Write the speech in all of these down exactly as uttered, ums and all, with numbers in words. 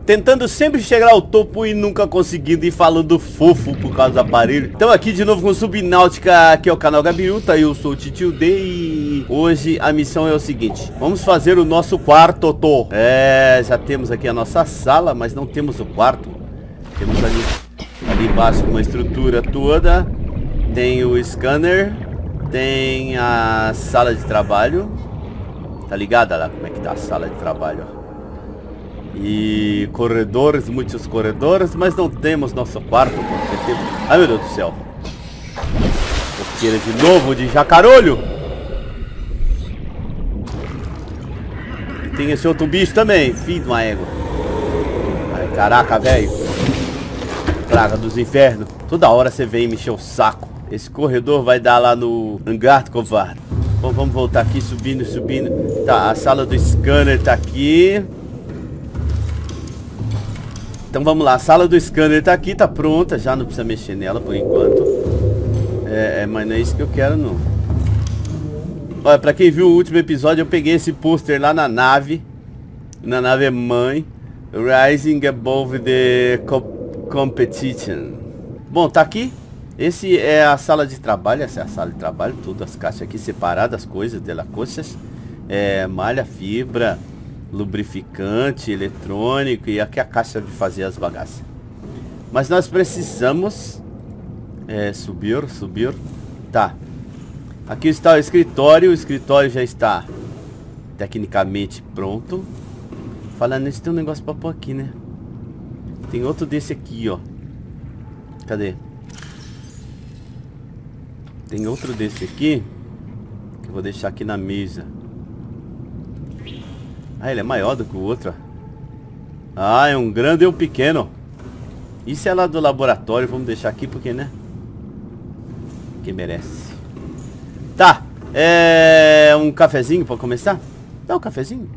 Tentando sempre chegar ao topo e nunca conseguindo, e falando fofo por causa do aparelho. Então aqui de novo com Subnáutica, aqui é o canal Gabiruta, eu sou o Titio D e hoje a missão é o seguinte. Vamos fazer o nosso quarto, tô. É, já temos aqui a nossa sala, mas não temos o quarto. Temos ali, ali embaixo uma estrutura toda. Tem o scanner, tem a sala de trabalho. Tá ligada lá como é que tá a sala de trabalho, ó. E corredores, muitos corredores, mas não temos nosso quarto porque temos... Ai meu Deus do céu. Coqueira de novo de jacarolho. E tem esse outro bicho também, filho de uma égua. Ai caraca, velho. Praga dos infernos. Toda hora você vem me encher o saco. Esse corredor vai dar lá no hangar do covarde. Bom, vamos voltar aqui, subindo, subindo. Tá, a sala do scanner tá aqui. Então vamos lá, a sala do scanner tá aqui, tá pronta. Já não precisa mexer nela por enquanto. É, é, mas não é isso que eu quero não. Olha, pra quem viu o último episódio, eu peguei esse pôster lá na nave. Na nave mãe. Rising above the co competition. Bom, tá aqui. Esse é a sala de trabalho, essa é a sala de trabalho, tudo, as caixas aqui separadas, coisas de la coxas, é, malha, fibra, lubrificante, eletrônico e aqui a caixa de fazer as bagaças. Mas nós precisamos é, subir, subir, tá. Aqui está o escritório, o escritório já está tecnicamente pronto. Falando nisso, tem um negócio pra pôr aqui, né? Tem outro desse aqui, ó. Cadê? Tem outro desse aqui que eu vou deixar aqui na mesa. Ah, ele é maior do que o outro. Ah, é um grande e um pequeno. Isso é lá do laboratório. Vamos deixar aqui porque, né? Quem merece. Tá, é um cafezinho para começar? Dá um cafezinho.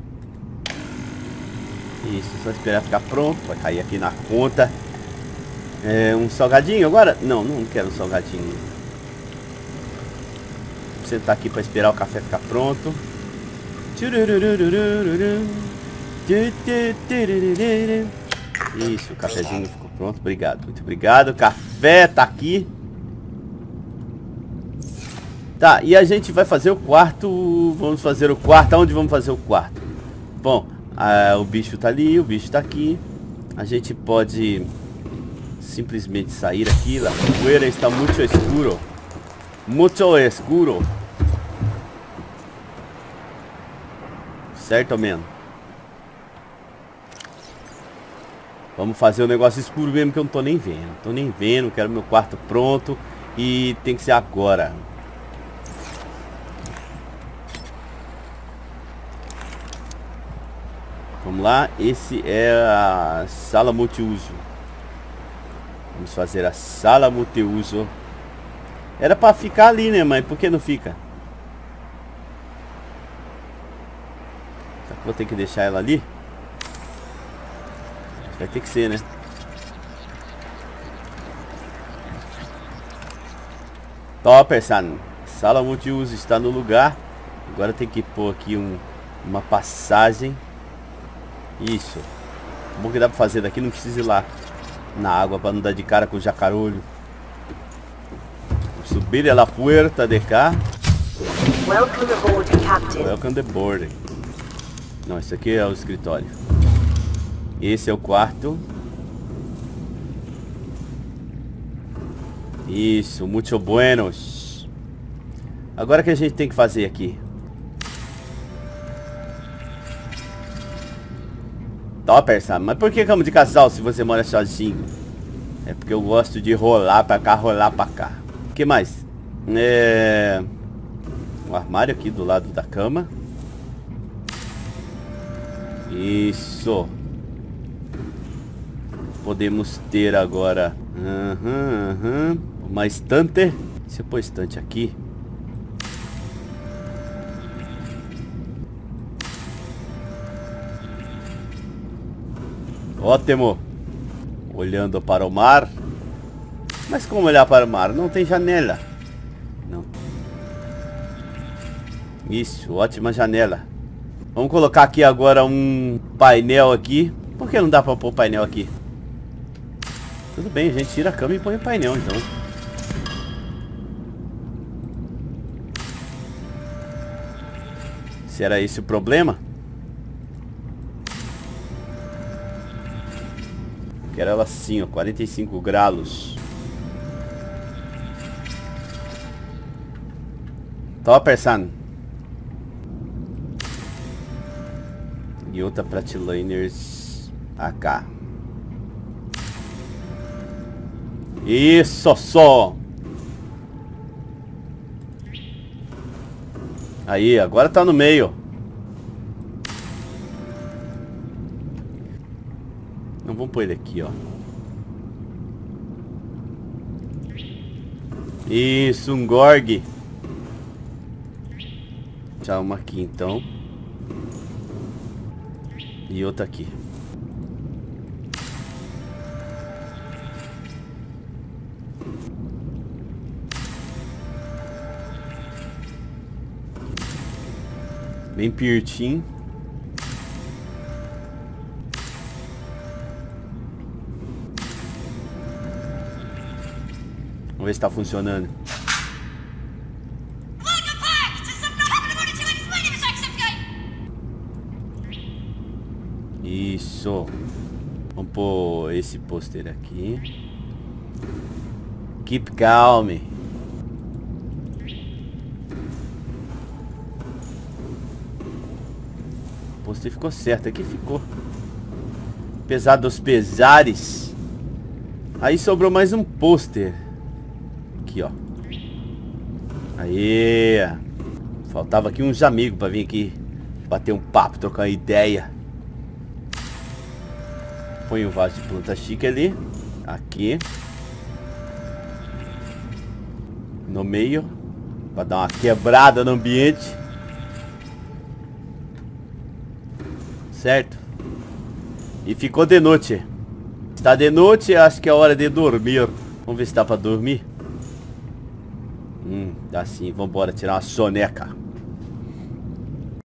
Isso, só esperar ficar pronto. Vai cair aqui na conta. É um salgadinho agora? Não, não quero um salgadinho. Sentar aqui para esperar o café ficar pronto. Isso, o cafezinho ficou pronto. Obrigado, muito obrigado. O café tá aqui. Tá, e a gente vai fazer o quarto. Vamos fazer o quarto. Aonde vamos fazer o quarto? Bom, a, o bicho tá ali, o bicho tá aqui. A gente pode simplesmente sair aqui. A poeira está muito escuro. Muito escuro. Certo, mano? Vamos fazer o negócio escuro mesmo que eu não tô nem vendo. Não tô nem vendo, quero meu quarto pronto. E tem que ser agora. Vamos lá, esse é a sala multiuso. Vamos fazer a sala multiuso. Era pra ficar ali, né, mãe? Por que não fica? Será que vou ter que deixar ela ali? Vai ter que ser, né? Topperson. Sala multiuso está no lugar. Agora tem que pôr aqui um, uma passagem. Isso. Bom que dá pra fazer daqui, não precisa ir lá na água pra não dar de cara com o jacarolho. Subir a la puerta de cá. Welcome aboard, Captain. Welcome the board. Não, isso aqui é o escritório. Esse é o quarto. Isso, muito buenos. Agora o que a gente tem que fazer aqui? Topperson, mas por que cama de casal se você mora sozinho? É porque eu gosto de rolar pra cá, rolar pra cá. O que mais? É... um armário aqui do lado da cama. Isso. Podemos ter agora uhum, uhum. uma estante. Se eu pôr estante aqui, ótimo. Olhando para o mar. Mas como olhar para o mar? Não tem janela. Não. Isso, ótima janela. Vamos colocar aqui agora um painel aqui. Por Por que não dá pra pôr o painel aqui? Tudo bem, a gente tira a cama e põe o painel, então. Se era esse o problema? Quero ela assim, ó, quarenta e cinco graus. Tô pensando. E outra prateleiras A K. Isso só. Aí, agora tá no meio. Não, vamos pôr ele aqui, ó. Isso, um Gorg. Já uma aqui, então. E outra aqui. Bem pertinho. Vamos ver se tá funcionando. Isso. Vamos pôr esse pôster aqui. Keep calm. O pôster ficou certo. Aqui ficou. Apesar dos pesares. Aí sobrou mais um pôster. Aqui, ó. Aí. Faltava aqui uns amigos pra vir aqui bater um papo, trocar uma ideia. Põe o vaso de planta chique ali. Aqui. No meio. Pra dar uma quebrada no ambiente. Certo? E ficou de noite. Está de noite, acho que é hora de dormir. Vamos ver se dá pra dormir. Hum, dá sim. Vambora tirar uma soneca.